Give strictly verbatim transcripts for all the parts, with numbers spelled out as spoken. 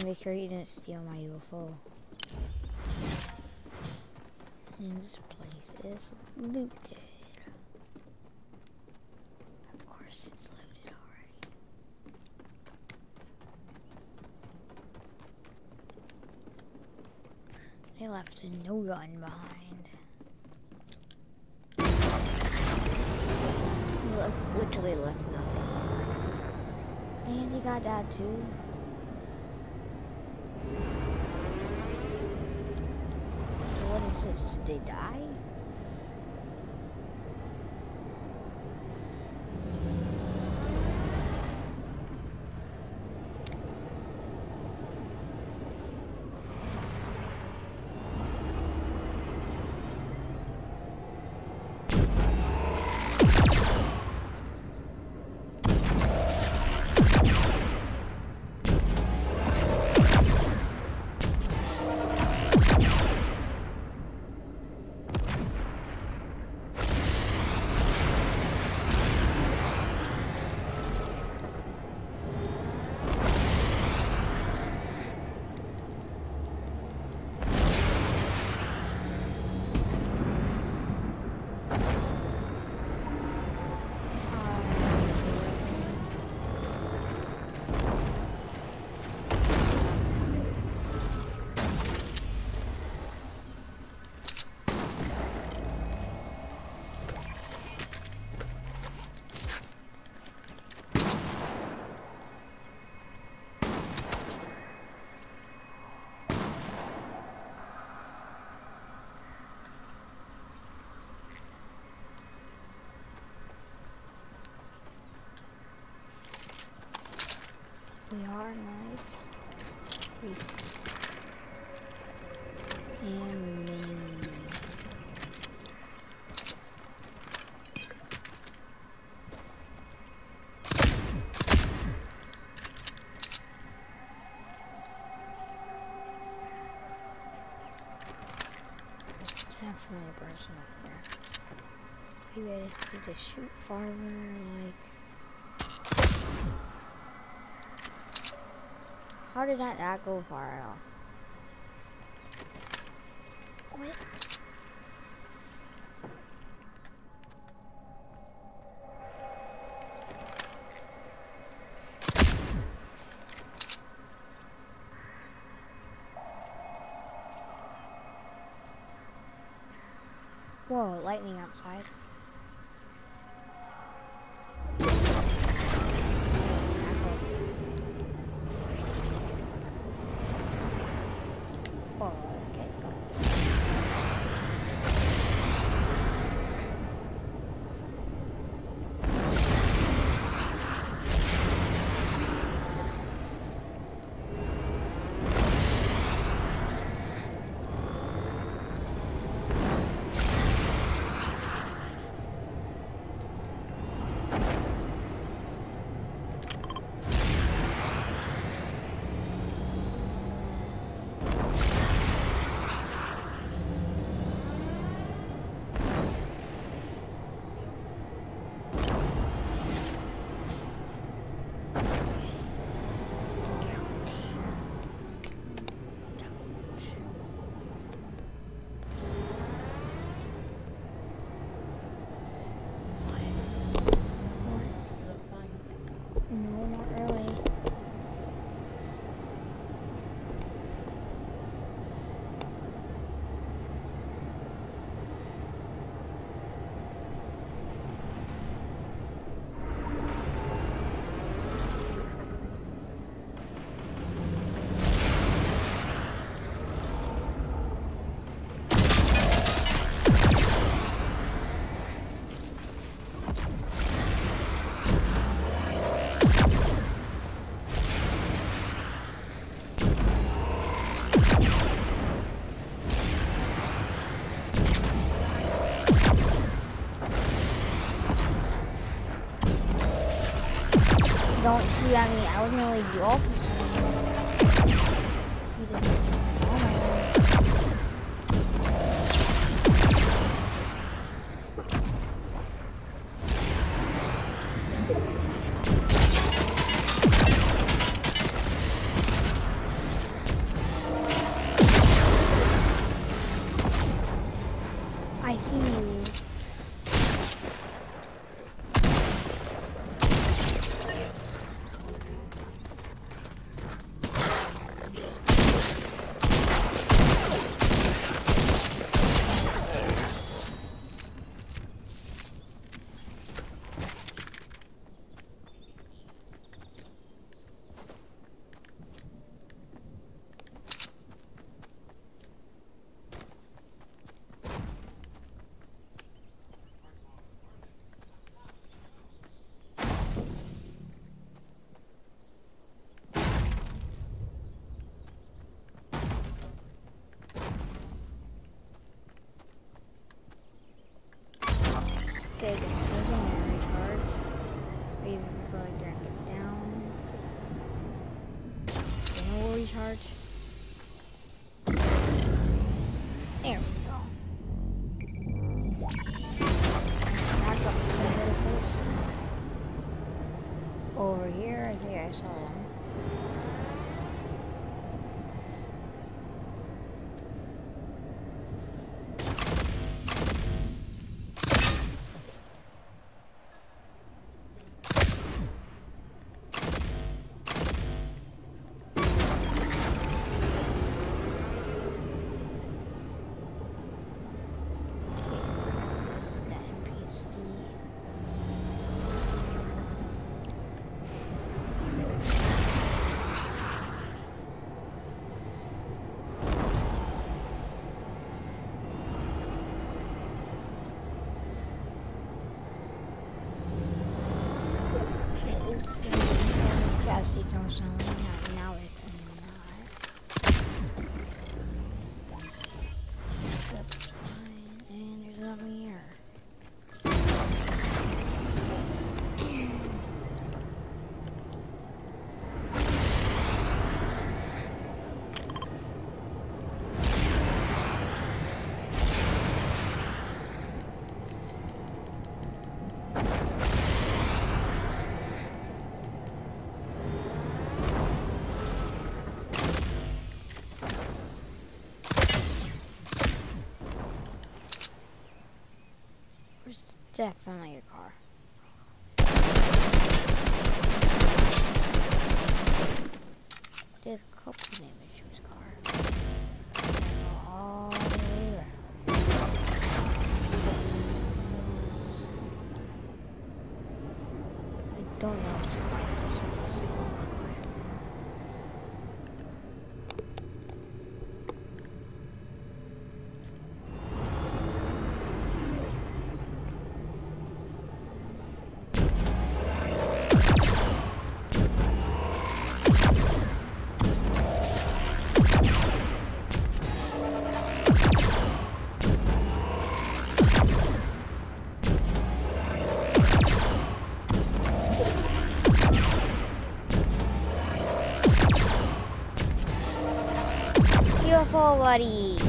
make sure you didn't steal my U F O. And this place is looted. Of course it's looted already. They left a no gun behind. They literally left nothing. And he got that too. What is this? Did they die? We are nice. And mini. There's definitely a person up there. Maybe I just need to shoot farther, like. How did that not go far at all? What? Whoa, lightning outside. Don't shoot at me. I was gonna leave you off. You didn't. Oh my God. right here, I saw them. Cassie Jones only, not now it not. That's fine, and there's nothing here. Definitely a car. There's a couple name issues car. All the way around. I don't know if to find this. Beautiful, buddy.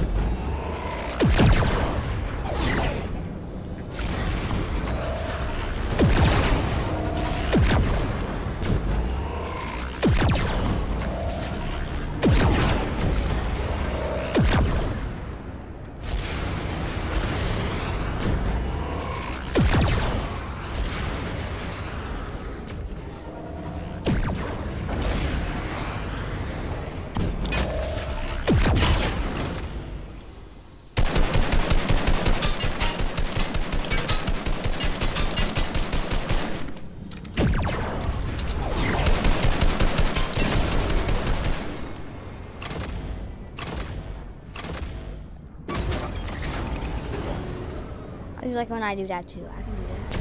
I like when I do that too. I can do that.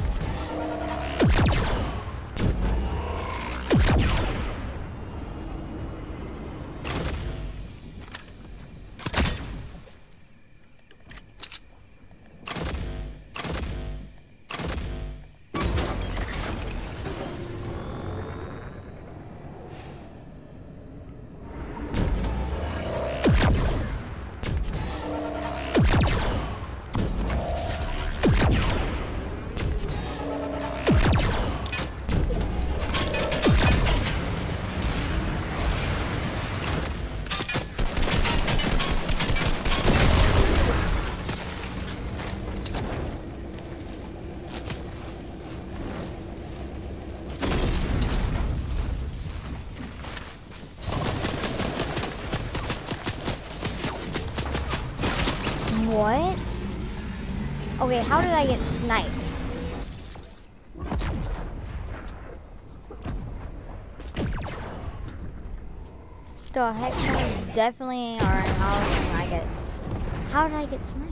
What? Okay, how did I get sniped? The heck, someone definitely, or how did I get, how did I get sniped?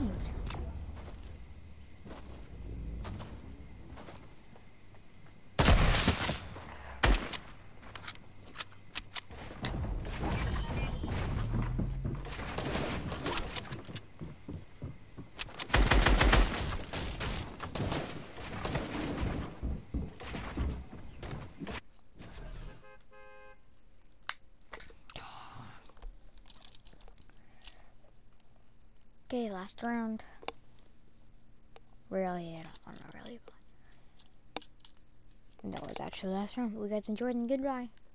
Okay, last round. Really, I don't want to really play. And that was actually the last round. We guys enjoyed and goodbye.